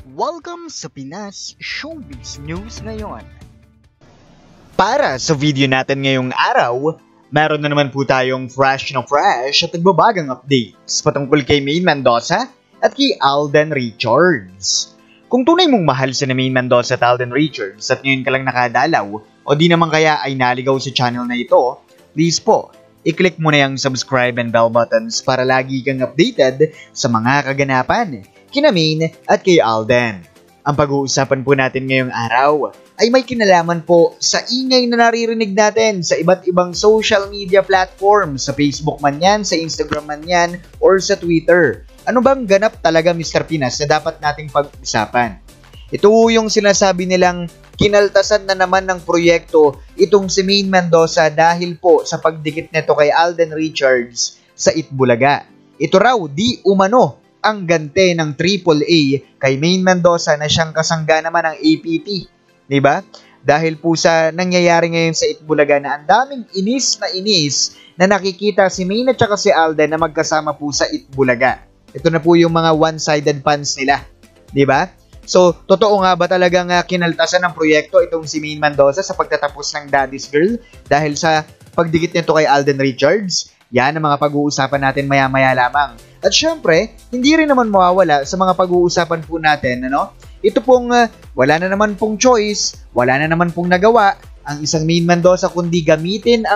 Welcome sa Pinas Showbiz News ngayon. Para sa video natin ngayong araw, meron na naman po tayong fresh at nagbabagang updates patungkol kay Maine Mendoza at kay Alden Richards. Kung tunay mong mahal si Maine Mendoza at Alden Richards at ngayon ka lang nakadalaw o di naman kaya ay naligaw sa channel na ito, please po, i-click mo na yung subscribe and bell buttons para lagi kang updated sa mga kaganapan kina Maine at kay Alden. Ang pag-uusapan po natin ngayong araw ay may kinalaman po sa ingay na naririnig natin sa iba't ibang social media platforms, sa Facebook man yan, sa Instagram man yan, or sa Twitter. Ano bang ganap talaga Mr. Pinas na dapat nating pag-usapan? Ito yung sinasabi nilang kinaltasan na naman ng proyekto itong si Maine Mendoza dahil po sa pagdikit nito kay Alden Richards sa Itbulaga. Ito raw di umano ang gante ng AAA kay Maine Mendoza na siyang kasangga naman ng APT. Diba? Dahil po sa nangyayari ngayon sa Itbulaga na ang daming inis na nakikita si Maine at saka si Alden na magkasama po sa Itbulaga. Ito na po yung mga one-sided fans nila. Diba? So, totoo nga ba talagang kinaltasan ng proyekto itong si Maine Mendoza sa pagtatapos ng Daddy's Girl dahil sa pagdikit nito kay Alden Richards? Yan ang mga pag-uusapan natin maya-maya lamang. At syempre, hindi rin naman mawawala sa mga pag-uusapan po natin, ito pong wala na naman pong choice, wala na naman pong nagawa ang isang Maine Mendoza kundi gamitin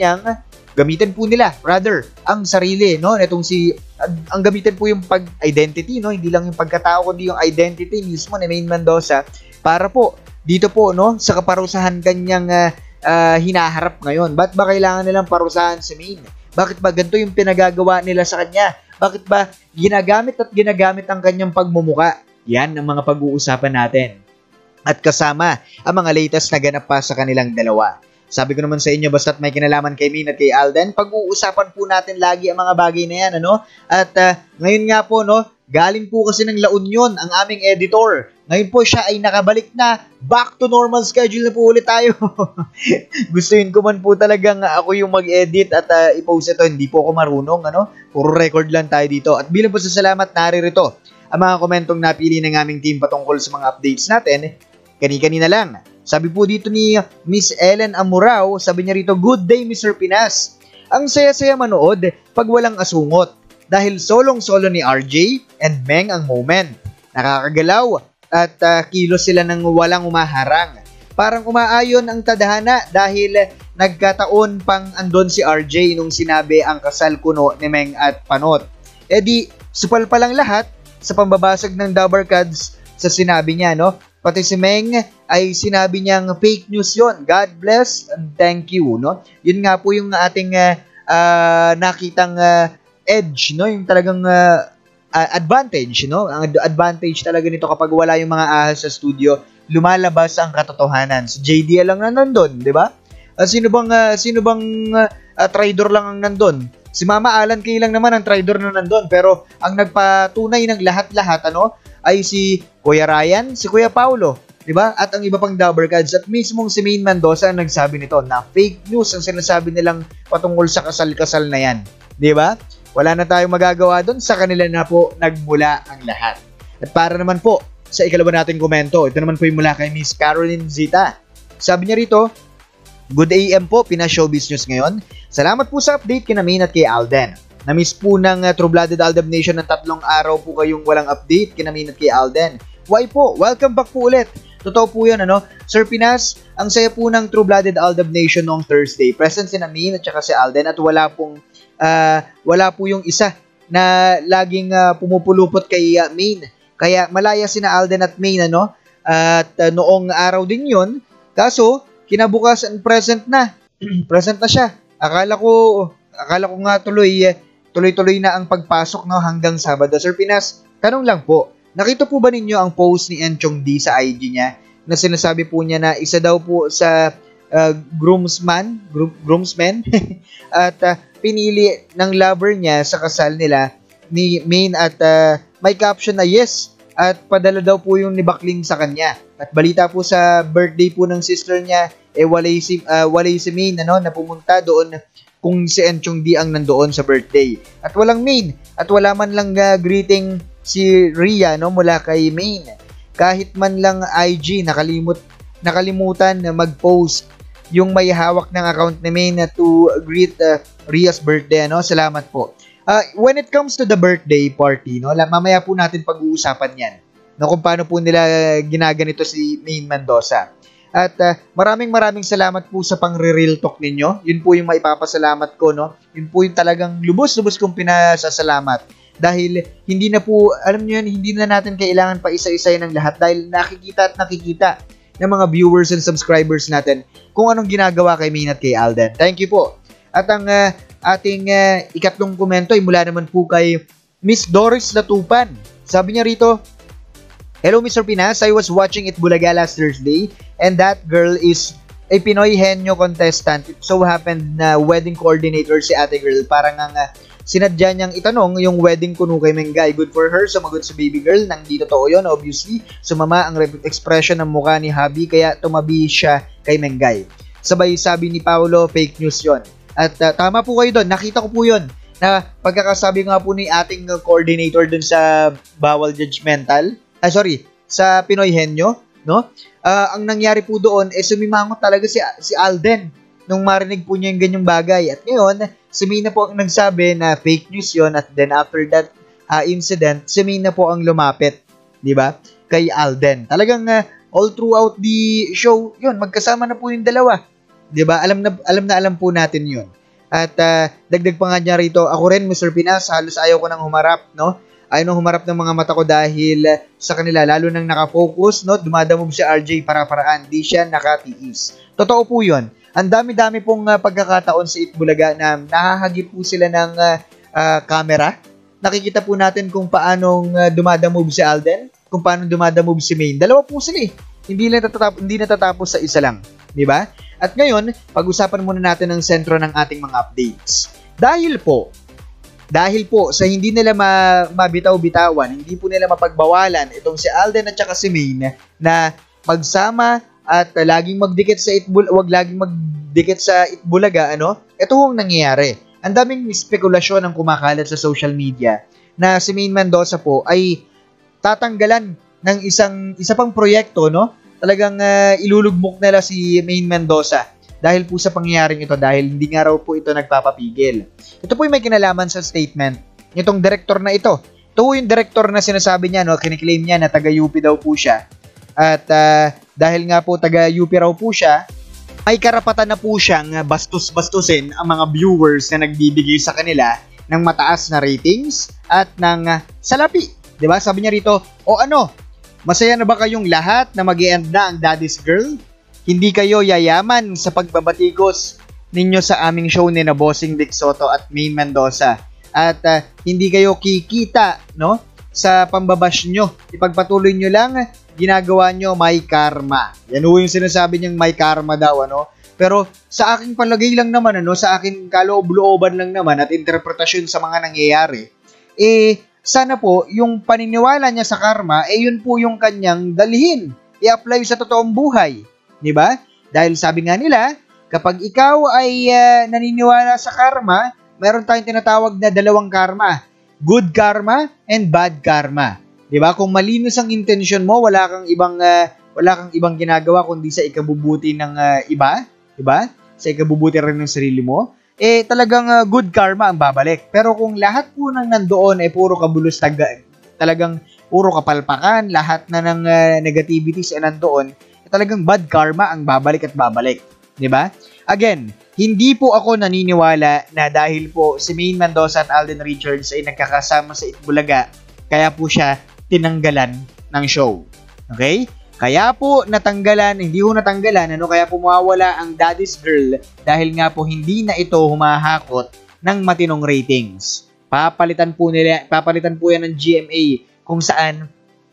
po nila, ang sarili, Itong ang gamitin po yung pag-identity, hindi lang yung pagkatao kundi yung identity mismo ni Maine Mendoza para po dito po, sa kaparusahan kanyang hinaharap ngayon. Ba't ba kailangan nilang parusahan si Maine? Bakit ba ganito yung pinagagawa nila sa kanya? Bakit ba ginagamit ang kanyang pagmumuka? Yan ang mga pag-uusapan natin. At kasama ang mga latest na ganap pa sa kanilang dalawa. Sabi ko naman sa inyo, basta't may kinalaman kay Maine at kay Alden, pag-uusapan po natin lagi ang mga bagay na yan, At ngayon nga po, galing po kasi ng La Union ang aming editor. Ngayon po siya ay nakabalik na. Back to normal schedule na po ulit tayo. Gustuin ko man po talagang ako yung mag-edit at i-post ito. Hindi po ako marunong, Puro record lang tayo dito. At bilang po sa salamat, naririto ang mga komentong napili ng aming team patungkol sa mga updates natin. Kani-kanina lang. Sabi po dito ni Miss Ellen Amurao, sabi niya rito, "Good day Mr. Pinas. Ang saya-saya manood pag walang asungot. Dahil solong-solo ni RJ and Meng ang moment. Nakakagalaw at kilos sila ng walang umaharang. Parang umaayon ang tadhana dahil nagkataon pang andon si RJ nung sinabi ang kasal kuno ni Meng at Panot. E di, supal pa lang lahat sa pambabasag ng Dabber Cards sa sinabi niya, Pati si Meng ay sinabi niyang fake news yon. God bless and thank you, Yun nga po yung ating nakitang edge, yung talagang advantage, Ang advantage talaga nito kapag wala yung mga ahas sa studio, lumalabas ang katotohanan. Si JDL lang na nandun, di ba? Sino bang traidor lang ang nandun? Si Mama Alan Kay lang naman ang traidor na nandun, pero ang nagpatunay ng lahat-lahat, ay si Kuya Ryan, si Kuya Paulo, di ba? At ang iba pang Dabber Cards at mismong si Maine Mendoza ang nagsabi nito na fake news ang sinasabi nilang patungkol sa kasal-kasal na yan, di ba? Wala na tayong magagawa doon, sa kanila na po nagmula ang lahat. At para naman po sa ikalawa nating komento, ito naman po yung mula kay Miss Caroline Zita. Sabi niya rito, "Good AM po, Pinas Showbiz News ngayon. Salamat po sa update kina Maine at kay Alden. Na-miss po ng True-Blooded Aldab Nation ng 3 araw po kayong walang update kina Maine at kay Alden. Why po? Welcome back po ulit." Totoo po yun, Sir Pinas, ang saya po ng True-Blooded Aldab Nation noong Thursday. Present si Maine at saka si Alden at wala po yung isa na laging pumupulupot kay Maine. Kaya malaya sina Alden at Maine, At noong araw din yun, kaso kinabukasan present na. Present na siya. Akala ko nga tuloy-tuloy na ang pagpasok hanggang Sabado. Sir Pinas, tanong lang po, nakita po ba ninyo ang post ni Enchong D sa IG niya na sinasabi po niya na isa daw po sa groomsmen at pinili ng lover niya sa kasal nila ni Maine at may caption na yes at padala daw po yung nibakling sa kanya. At balita po sa birthday po ng sister niya, walay si Maine na pumunta doon kung si Enchong D ang nandoon sa birthday. At walang Maine at wala man lang greeting si Rhea mula kay Maine. kahit man lang IG, nakalimutan na mag-post yung may hawak ng account ni Main na to greet Ria's birthday, ano? Salamat po. When it comes to the birthday party, no, mamaya po natin pag-uusapan yan, no, kung paano po nila ginaganito si Main Mendoza. At maraming salamat po sa pang-real talk ninyo. Yun po yung maipapasalamat ko, no? Yun po yung talagang lubos-lubos kong pinasasalamat. Dahil hindi na po, alam nyo yun, hindi na natin kailangan pa isa-isa ng lahat dahil nakikita ng mga viewers and subscribers natin kung anong ginagawa kay Main at kay Alden. Thank you po. At ang ating ikatlong komento ay mula naman po kay Miss Doris Latupan. Sabi niya rito, "Hello Mr. Pinas, I was watching It Bulaga last Thursday and that girl is a Pinoy henyo contestant. It so happened na wedding coordinator si ate girl. Parang ang sinadya niyang itanong yung wedding kuno kay Mengay. Good for her, sumagot si baby girl. Nang di totoo yun, obviously. Sumama ang expression ng mukha ni Habi kaya tumabi siya kay Mengay. Sabay sabi ni Paolo, fake news yon. At tama po kayo doon. Nakita ko po yun na pagkakasabi nga po ni ating coordinator dun sa bawal judgmental. Sa Pinoy henyo, no? Ang nangyari po doon sumimangot talaga si Alden nung marinig po niya yung ganyang bagay. At ngayon, si Mina po ang nagsabi na fake news yon at then after that incident, si Mina po ang lumapit, di ba? Kay Alden. Talagang all throughout the show, yun, magkasama na po yung dalawa. 'Di ba? Alam po natin 'yun. At dagdag pa nga niya rito, ako rin Mr. Pinas, halos ayaw ko nang humarap, no? Ayaw nang humarap ng mga mata ko dahil sa kanila, lalo nang nakafocus, no? Dumadamog si RJ para-paraan, di siya nakatiis. Totoo po 'yun. Ang dami-dami pong pagkakataon sa Itbulaga na nahahagip po sila ng camera. Nakikita po natin kung paanong dumadamog si Alden, kung paano dumadamog si Main. Dalawa po sila eh. Hindi natatapos sa isa lang, 'di ba? At ngayon, pag-usapan muna natin ang sentro ng ating mga updates. Dahil po sa hindi nila mabitaw-bitawan, hindi po nila mapagbawalan itong si Alden at saka si Main na magsama at laging magdikit sa Itbulaga, ano? Ito ang nangyayari. Ang daming spekulasyon ang kumakalat sa social media na si Main Mendoza po ay tatanggalan ng isa pang proyekto, no? Talagang ilulugmok nila si Main Mendoza dahil po sa pangyayaring ito, dahil hindi nga raw po ito nagpapapigil. Ito po yung may kinalaman sa statement nitong direktor na ito. Ito po yung direktor na sinasabi niya, no, kiniklaim niya na taga-UP daw po siya. At dahil nga po taga-UP raw po siya, may karapatan na po siyang bastos-bastusin ang mga viewers na nagbibigay sa kanila ng mataas na ratings at ng salapi. Diba? Sabi niya rito, o ano, masaya na ba kayong lahat na mag-i-end na ang Daddy's Girl? Hindi kayo yayaman sa pagbabatikos ninyo sa aming show ni na Bossing Vic Soto at Main Mendoza. At hindi kayo kikita, no, sa pambabash nyo. Ipagpatuloy nyo lang, ginagawa nyo may karma. Yan yung sinasabi niyang may karma daw, ano. Pero sa aking palagay lang naman, ano, sa aking kaloob-looban lang naman at interpretasyon sa mga nangyayari, sana po, yung paniniwala niya sa karma, yun po yung kanyang dalhin. I-apply sa totoong buhay. Diba? Dahil sabi nga nila, kapag ikaw ay naniniwala sa karma, mayroon tayong tinatawag na dalawang karma. Good karma and bad karma. Diba? Kung malinis ang intention mo, wala kang ibang ginagawa kundi sa ikabubuti ng iba. Diba? Sa ikabubuti rin ng sarili mo. Talagang good karma ang babalik. Pero kung lahat po nang nandoon puro kabulos, talagang puro kapalpakan, lahat na ng negativities nandoon, talagang bad karma ang babalik at babalik. Diba? Again, hindi po ako naniniwala na dahil po si Main Mendoza at Alden Richards ay nagkakasama sa Itbulaga, kaya po siya tinanggalan ng show. Okay? Kaya po hindi ho natanggalan, kaya po mawawala ang Daddy's Girl dahil nga po hindi na ito humahakot ng matinong ratings. Papalitan po yan ng GMA kung saan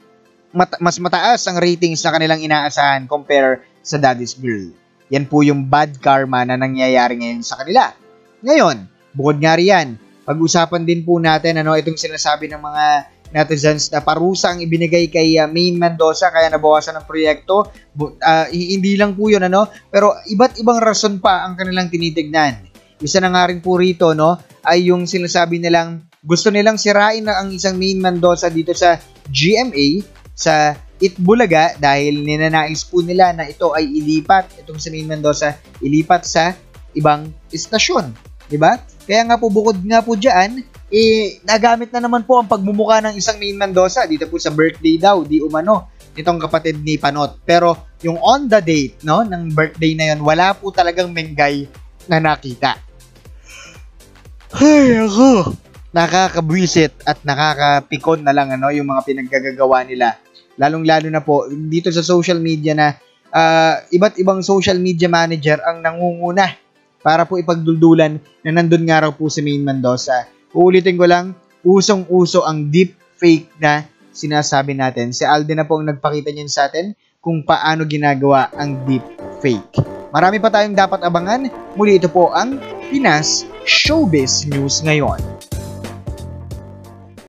mas mataas ang ratings na kanilang inaasahan compare sa Daddy's Girl. Yan po yung bad karma na nangyayari ngayon sa kanila. Ngayon, bukod nga riyan, pag-usapan din po natin itong sinasabi ng mga netizens na parusa ang ibinigay kay Main Mendoza kaya nabawasan ng proyekto. Hindi lang po yun, pero iba't ibang rason pa ang kanilang tinitignan. Isa na nga rin po rito, ay yung sinasabi nilang gusto nilang sirain na ang isang Main Mendoza dito sa GMA, sa Itbulaga dahil ninanais po nila na ito ay itong si Maine Mendoza, ilipat sa ibang istasyon. Diba? Kaya nga po, bukod nga po dyan, nagamit na naman po ang pagmumukha ng isang Maine Mendoza dito po sa birthday daw, di umano, nitong kapatid ni Panot. Pero yung on the date, no, ng birthday na yon, wala po talagang Mengay na nakita. Ay, ako! Nakakabwisit at nakakapikon na lang yung mga pinaggagawa nila. Lalong-lalo na po dito sa social media na iba't ibang social media manager ang nangunguna para po ipagduldulan na nandun nga raw po si Maine Mendoza. Uulitin ko lang, usong-uso ang deep fake na sinasabi natin. Si Alden na po ang nagpakita niyan sa atin kung paano ginagawa ang deep fake. Marami pa tayong dapat abangan. Muli ito po ang Pinas Showbiz News ngayon.